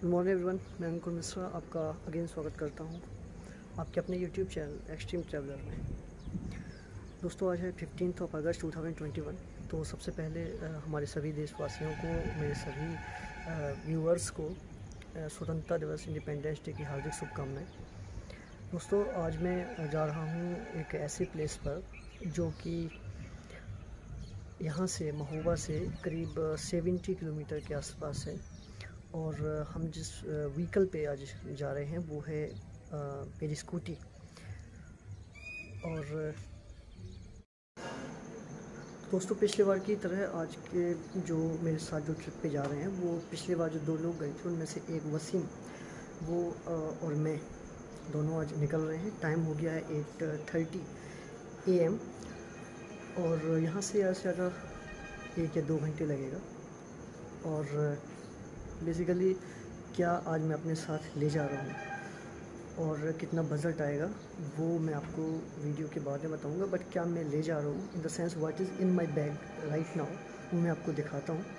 Good morning everyone, मैं अंकुर मिश्रा आपका again स्वागत करता हूं आपके अपने यूट्यूब चैनल एक्सट्रीम ट्रैवलर में। दोस्तों, आज है 15 अगस्त 2021। तो सबसे पहले हमारे सभी देशवासियों को, मेरे सभी व्यूअर्स को स्वतंत्रता दिवस, इंडिपेंडेंस डे की हार्दिक शुभकामनाएं। दोस्तों, आज मैं जा रहा हूं एक ऐसी प्लेस पर जो कि यहाँ से महोबा से करीब 70 किलोमीटर के आसपास है। और हम जिस व्हीकल पे आज जा रहे हैं वो है मेरी स्कूटी। और दोस्तों, पिछले बार की तरह आज के जो मेरे साथ जो ट्रिप पे जा रहे हैं, वो पिछले बार जो 2 लोग गए थे उनमें से एक वसीम, वो और मैं दोनों आज निकल रहे हैं। टाइम हो गया है 8:30 AM और यहाँ से ज़्यादा 1 या 2 घंटे लगेगा। और बेसिकली क्या आज मैं अपने साथ ले जा रहा हूँ और कितना बजट आएगा वो मैं आपको वीडियो के बाद में बताऊँगा। बट क्या मैं ले जा रहा हूँ in the sense what is in my bag right now, वो मैं आपको दिखाता हूँ।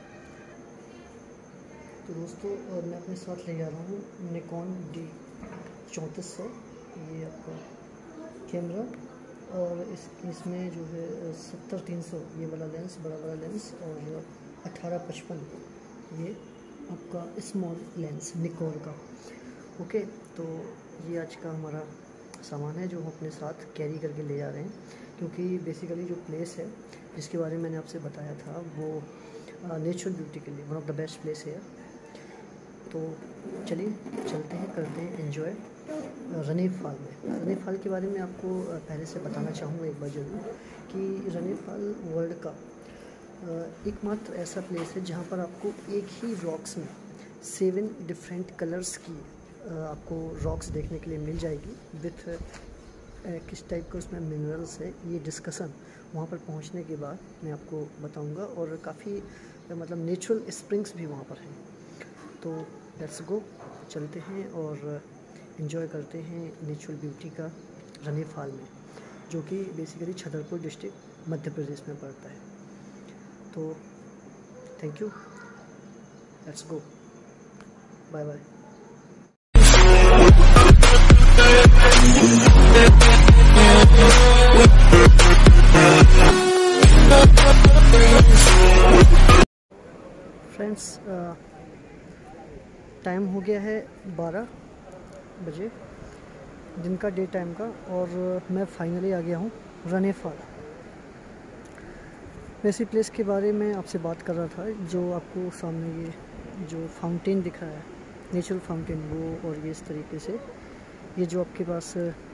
तो दोस्तों, मैं अपने साथ ले जा रहा हूँ निकॉन D3400, ये आपका कैमरा, और इसमें जो है 70-300 ये वाला लेंस, बड़ा लेंस, और 18-55 ये आपका स्मॉल लेंस निकॉन का। ओके, तो ये आज का हमारा सामान है जो हम अपने साथ कैरी करके ले जा रहे हैं, क्योंकि बेसिकली जो प्लेस है जिसके बारे में मैंने आपसे बताया था वो नेचुरल ब्यूटी के लिए one of the best place है। तो चलिए चलते हैं, करते हैं एंजॉय रनी फॉल में। रनी फॉल के बारे में आपको पहले से बताना चाहूँगा एक बार जरूर कि रनी फॉल वर्ल्ड का एकमात्र ऐसा प्लेस है जहाँ पर आपको एक ही रॉक्स में 7 डिफरेंट कलर्स की आपको रॉक्स देखने के लिए मिल जाएगी विथ किस टाइप का उसमें मिनरल्स है। ये डिस्कशन वहाँ पर पहुँचने के बाद मैं आपको बताऊँगा। और काफ़ी मतलब नेचुरल स्प्रिंग्स भी वहाँ पर हैं। तो लेट्स गो, चलते हैं और एंजॉय करते हैं नेचुरल ब्यूटी का रनी फॉल में, जो कि बेसिकली छतरपुर डिस्ट्रिक्ट मध्य प्रदेश में पड़ता है। तो thank you, let's go, bye bye. Friends, time हो गया है 12 बजे दिन का, डे टाइम का, और मैं फाइनली आ गया हूँ रनी फॉल। वैसी प्लेस के बारे में आपसे बात कर रहा था, जो आपको सामने ये जो फाउंटेन दिख रहा है, नेचुरल फाउंटेन, वो, और ये इस तरीके से ये जो आपके पास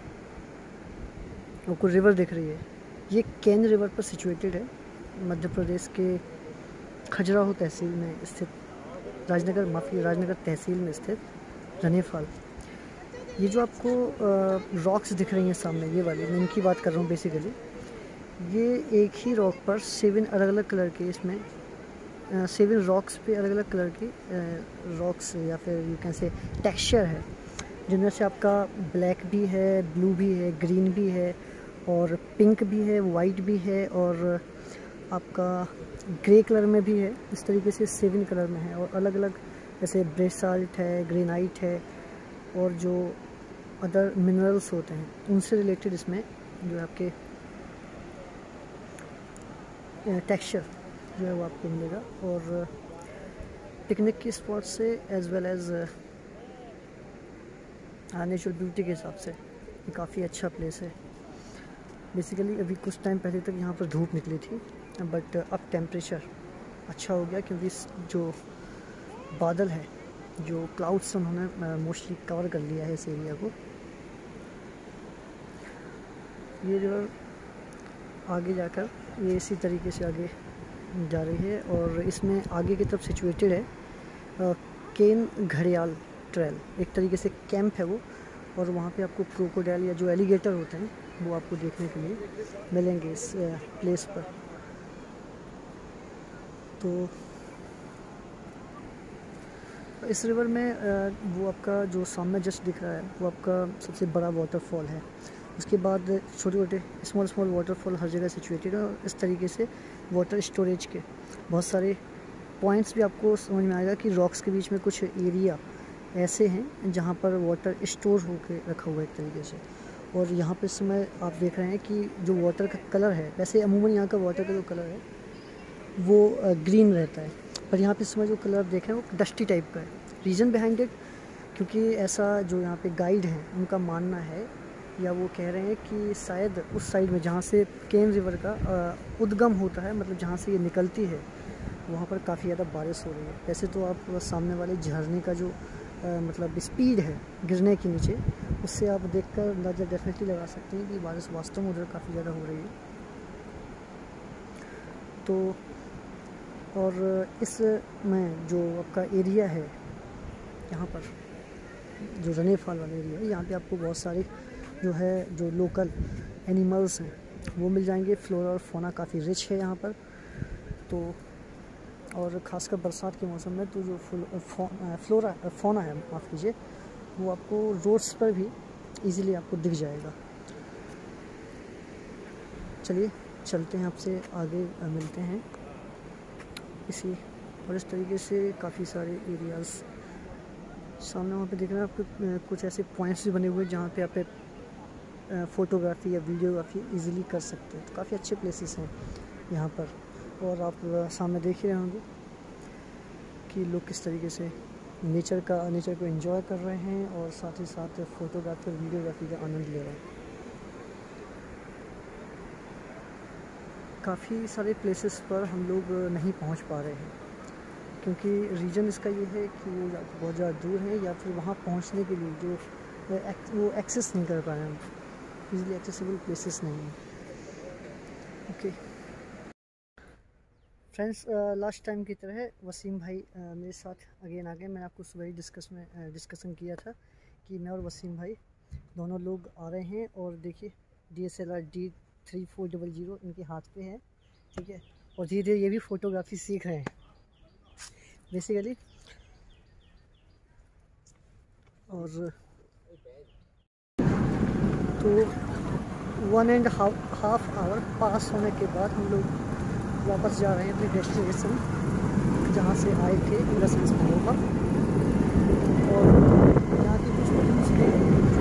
आपको रिवर दिख रही है, ये केन रिवर पर सिचुएटेड है, मध्य प्रदेश के खजुराहो तहसील में स्थित, राजनगर तहसील में स्थित रनी फॉल। ये जो आपको रॉक्स दिख रही हैं सामने, ये वाली मैं इनकी बात कर रहा हूँ। बेसिकली ये एक ही रॉक पर 7 अलग अलग कलर के, इसमें 7 रॉक्स पे अलग अलग कलर के रॉक्स या फिर यू कैन से टेक्सचर है, जिनमें से आपका ब्लैक भी है, ब्लू भी है, ग्रीन भी है, और पिंक भी है, वाइट भी है, और आपका ग्रे कलर में भी है। इस तरीके से 7 कलर में है, और अलग अलग जैसे बेसाल्ट है, ग्रेनाइट है, और जो अदर मिनरल्स होते हैं उनसे रिलेटेड इसमें जो है आपके टेक्सचर जो है वो आपको मिलेगा। और पिकनिक के स्पॉट से as well as natural beauty के हिसाब से ये काफ़ी अच्छा प्लेस है। बेसिकली अभी कुछ टाइम पहले तक यहाँ पर धूप निकली थी, बट अब टेम्परेचर अच्छा हो गया, क्योंकि जो बादल है, जो क्लाउड्स, उन्होंने मोस्टली कवर कर लिया है इस एरिया को। ये रिवर आगे जाकर ये इसी तरीके से आगे जा रही है, और इसमें आगे की तरफ सिचुएटेड है केन घड़ियाल ट्रेल, एक तरीके से कैंप है वो, और वहाँ पे आपको क्रोकोडाइल या जो एलिगेटर होते हैं वो आपको देखने के लिए मिलेंगे इस प्लेस पर। तो इस रिवर में वो आपका जो सामने जस्ट दिख रहा है वो आपका सबसे बड़ा वाटरफॉल है। उसके बाद छोटे छोटे स्मॉल वाटरफॉल हर जगह सिचुएटेड है, और इस तरीके से वाटर स्टोरेज के बहुत सारे पॉइंट्स भी आपको समझ में आएगा कि रॉक्स के बीच में कुछ एरिया ऐसे हैं जहाँ पर वाटर स्टोर होके रखा हुआ है एक तरीके से। और यहाँ पे इस समय आप देख रहे हैं कि जो वाटर का कलर है, वैसे अमूमन यहाँ का वाटर का जो कलर है वो ग्रीन रहता है, पर यहाँ पे इस समय जो कलर देख रहे हैं वो डस्टी टाइप का है। रीज़न बिहाइंड इट, क्योंकि ऐसा जो यहाँ पे गाइड हैं उनका मानना है, या वो कह रहे हैं कि शायद उस साइड में जहाँ से केन रिवर का उद्गम होता है, मतलब जहाँ से ये निकलती है, वहाँ पर काफ़ी ज़्यादा बारिश हो रही है। वैसे तो आप सामने वाले झरने का जो मतलब स्पीड है गिरने के नीचे, उससे आप देखकर अंदाज़ा डेफिनेटली लगा सकते हैं कि बारिश वास्तव में उधर काफ़ी ज़्यादा हो रही है। तो और इस में जो आपका एरिया है यहाँ पर, जो रने फॉल वाला एरिया है, यहाँ पे आपको बहुत सारे जो है जो लोकल एनिमल्स हैं वो मिल जाएंगे। फ्लोरा और फौना काफ़ी रिच है यहाँ पर। तो और ख़ासकर बरसात के मौसम में तो जो फौना है, माफ़ कीजिए, वो आपको रोड्स पर भी इजीली आपको दिख जाएगा। चलिए चलते हैं, आपसे आगे मिलते हैं इसी। और इस तरीके से काफ़ी सारे एरियाज़ सामने वहाँ पे देख रहे हैं आपको, कुछ ऐसे पॉइंट्स भी बने हुए हैं जहाँ पे आप फ़ोटोग्राफी या वीडियोग्राफी इजीली कर सकते हैं। तो काफ़ी अच्छे प्लेसेस हैं यहाँ पर। और आप सामने देख ही रहे होंगे कि लोग किस तरीके से नेचर को एंजॉय कर रहे हैं और साथ ही साथ फ़ोटोग्राफी और वीडियोग्राफी का आनंद ले रहे हैं। काफ़ी सारे प्लेसेस पर हम लोग नहीं पहुंच पा रहे हैं, क्योंकि रीज़न इसका ये है कि वो या तो बहुत ज़्यादा दूर है, या फिर वहाँ पहुँचने के लिए जो वो एक्सेस नहीं कर पाए हम, इजीली एक्सेसिबल प्लेसेस नहीं हैं। ओके फ्रेंड्स, लास्ट टाइम की तरह वसीम भाई मेरे साथ अगेन आ गए। मैंने आपको सुबह ही डिस्कशन किया था कि मैं और वसीम भाई दोनों लोग आ रहे हैं। और देखिए DSLR D3400 इनके हाथ पे है, ठीक है। और धीरे धीरे ये भी फ़ोटोग्राफी सीख रहे हैं बेसिकली। और तो 1.5 आवर पास होने के बाद हम लोग वापस जा रहे हैं अपने डेस्टिनेशन, जहाँ से आए थे, इन द सेंस होगा। और यहाँ की कुछ व्यूज़ हैं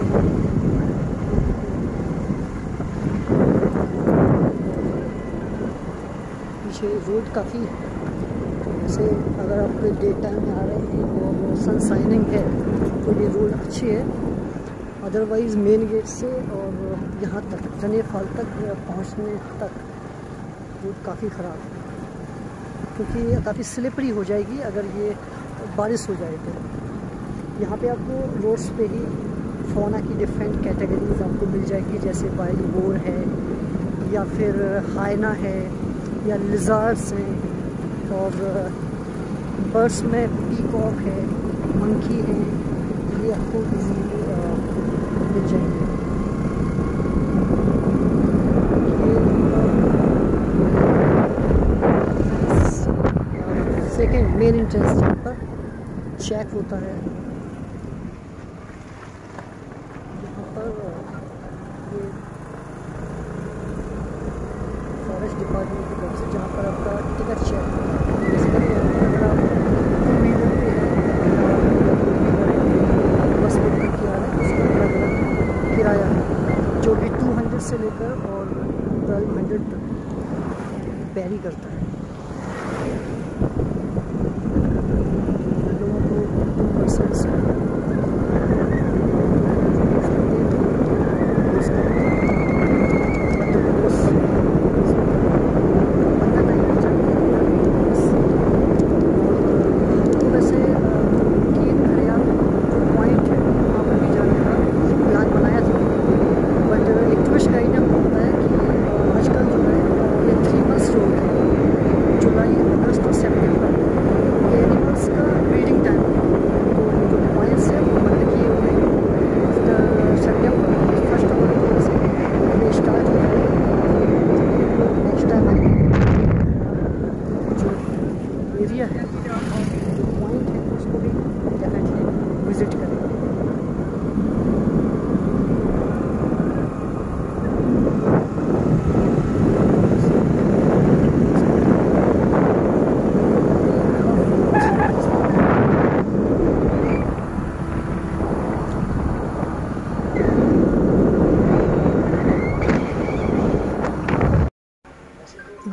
पीछे रोड काफ़ी, जैसे अगर आप डे टाइम में आ रहे हैं और सन शाइनिंग है तो ये रोड अच्छी है। अदरवाइज़ मेन गेट से और यहाँ तक रने फॉल तक पहुँचने तक रोड काफ़ी ख़राब है, क्योंकि ये काफ़ी स्लिपरी हो जाएगी अगर ये बारिश हो जाए तो। यहाँ पे आपको रोड्स पे ही फौना की डिफरेंट कैटेगरीज आपको मिल जाएगी, जैसे वाइल्ड बोर है, या फिर हाइना है, या लिजार्ड्स हैं, और बर्ड्स में पीकॉक है, मंकी है, ये आपको इजीली मिल जाएंगे। सेकेंड मेन एंट्रेंस जहाँ पर चेक होता है, यहाँ पर ये फॉरेस्ट डिपार्टमेंट की तरफ से, जहाँ पर आपका टिकट चेक बेसिकली अगर आप 2 व्हीलर पे बस बुक किया है उसका अलग अलग किराया है, जो कि 200 से लेकर और 1200 तक वेरी करता है। लोगों को 2%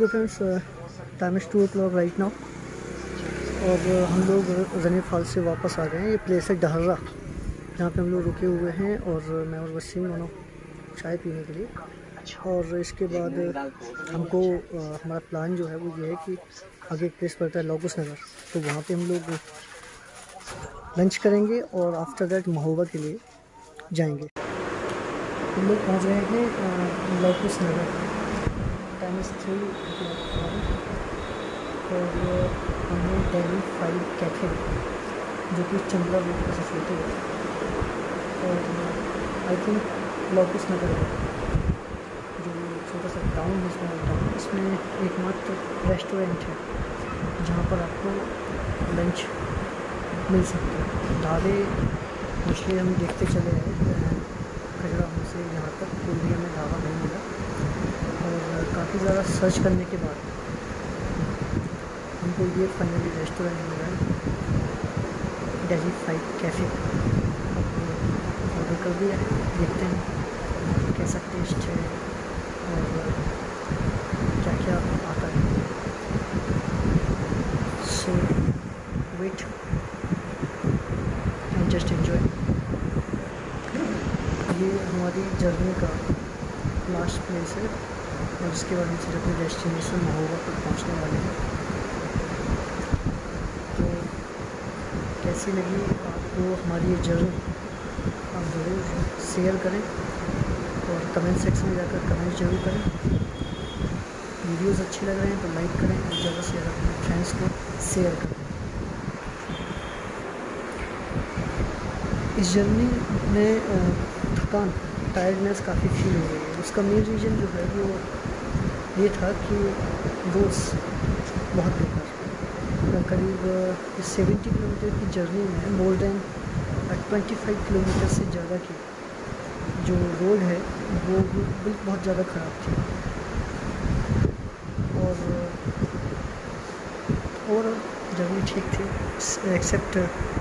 okay friends, time is 2 o'clock right now और हम लोग रने फॉल से वापस आ गए हैं। ये प्लेस है डहर्रा, जहाँ पे हम लोग रुके हुए हैं और मैं और वसीम दोनों चाय पीने के लिए। और इसके बाद हमको हमारा प्लान जो है वो ये है कि आगे एक प्लेस पड़ता है लौकुस नगर, तो वहाँ पे हम लोग लंच करेंगे और आफ्टर दैट महोबा के लिए जाएंगे। हम लोग पहुँच गए हैं लौकुस नगर। टाइम इज़ 3 o'clock और हमने दिल्ली 5 कैफे जो कि चंद्रा रोड पर सिचुएटेड है और आई थिंक लौकुस नगर है जो छोटा सा टाउन है इसमें एकमात्र रेस्टोरेंट है जहाँ पर आपको लंच मिल सकता है। ढाबे पिछले हम देखते चले आए खजरा से यहाँ तक, कोई भी हमें ढाबा नहीं मिला और काफ़ी ज़्यादा सर्च करने के बाद हमको ये फाइनली रेस्टोरेंट मिला है, दिल्ली 5 कैफ़े। ऑर्डर कर दिया है, देखते हैं कैसा टेस्ट है और क्या क्या आता है। So wait and just enjoy. ये हमारी जर्नी का लास्ट प्लेस है और इसके बाद हम सिर्फ अपने डेस्टिनेशन महोबा पर पहुंचने वाले हैं। तो कैसी लगी आपको हमारी ये जर्नी, आप ज़रूर शेयर करें और कमेंट सेक्शन में जाकर कमेंट जरूर करें। वीडियोस अच्छे लग रहे हैं तो लाइक करें और ज़्यादा से ज़्यादा अपने फ्रेंड्स को शेयर करें। इस जर्नी में थकान, टायर्डनेस काफ़ी फील हो रही है। उसका मेन रीज़न जो है वो ये था कि रोड्स बहुत बेकार। करीब 70 किलोमीटर की जर्नी में मोर देन 25 किलोमीटर से ज़्यादा की जो रोड है वो बहुत ज़्यादा ख़राब थी और जर्नी ठीक थी एक्सेप्ट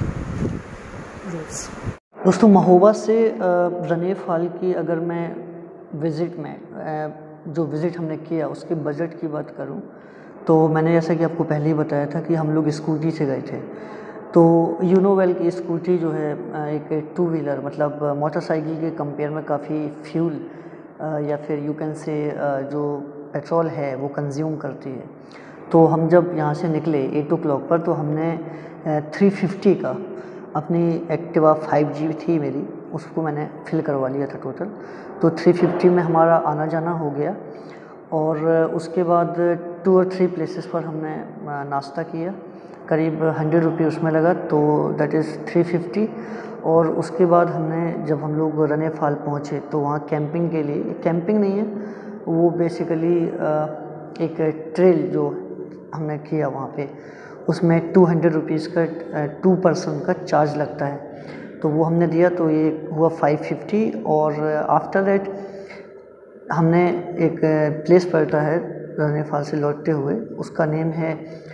रोड्स। दोस्तों, महोबा से रने फॉल की अगर मैं विज़िट में जो विज़िट हमने किया उसके बजट की बात करूं तो मैंने जैसा कि आपको पहले ही बताया था कि हम लोग स्कूटी से गए थे। तो यू नो वेल की स्कूटी जो है एक 2 व्हीलर मतलब मोटरसाइकिल के कंपेयर में काफ़ी फ्यूल या फिर यू कैन से जो पेट्रोल है वो कंज्यूम करती है। तो हम जब यहाँ से निकले 8 o'clock पर तो हमने 350 का अपनी एक्टिवा 5G थी मेरी, उसको मैंने फिल करवा लिया था टोटल। तो 350 में हमारा आना जाना हो गया और उसके बाद 2 और 3 प्लेसेस पर हमने नाश्ता किया, करीब 100 रुपये उसमें लगा, तो दैट इज़ 350। और उसके बाद हमने जब हम लोग रने फॉल पहुँचे तो वहाँ कैंपिंग के लिए, कैंपिंग नहीं है वो बेसिकली एक ट्रेल जो हमने किया वहाँ पे, उसमें 200 रुपीज़ का 2 पर्सन का चार्ज लगता है, तो वो हमने दिया तो ये हुआ 550। और आफ्टर दैट हमने एक प्लेस पड़ता है रने फॉल से लौटते हुए, उसका नेम है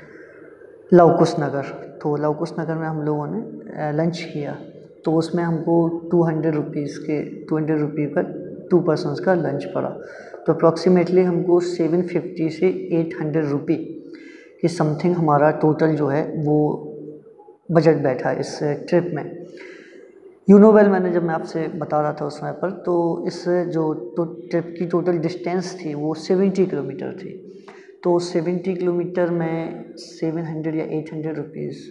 लौकुस नगर। तो लौकुस नगर में हम लोगों ने लंच किया, तो उसमें हमको 200 रुपये का 2 पर्सनस का लंच पड़ा। तो अप्रॉक्सीमेटली हमको 750 से 800 रुपये कि समथिंग हमारा टोटल जो है वो बजट बैठा इस ट्रिप में। यू नो वेल, मैंने जब मैं आपसे बता रहा था उस समय पर, तो इस जो ट्रिप की टोटल डिस्टेंस थी वो 70 किलोमीटर थी। तो 70 किलोमीटर में 700 या 800 रुपीज़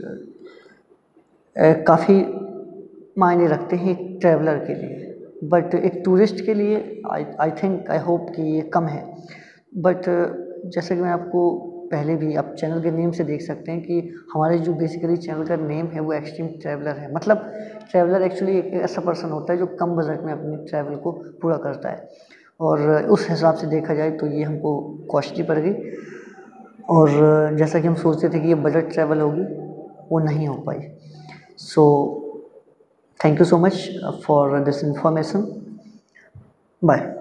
काफ़ी मायने रखते हैं एक ट्रैवलर के लिए, बट एक टूरिस्ट के लिए आई होप कि ये कम है। बट जैसे कि मैं आपको पहले भी आप चैनल के नेम से देख सकते हैं कि हमारे जो बेसिकली चैनल का नेम है वो एक्सट्रीम ट्रैवलर है। मतलब ट्रैवलर एक्चुअली एक ऐसा पर्सन होता है जो कम बजट में अपनी ट्रैवल को पूरा करता है, और उस हिसाब से देखा जाए तो ये हमको कॉस्टली पड़ गई। और जैसा कि हम सोचते थे कि ये बजट ट्रैवल होगी, वो नहीं हो पाई। So thank you so much for this information. Bye.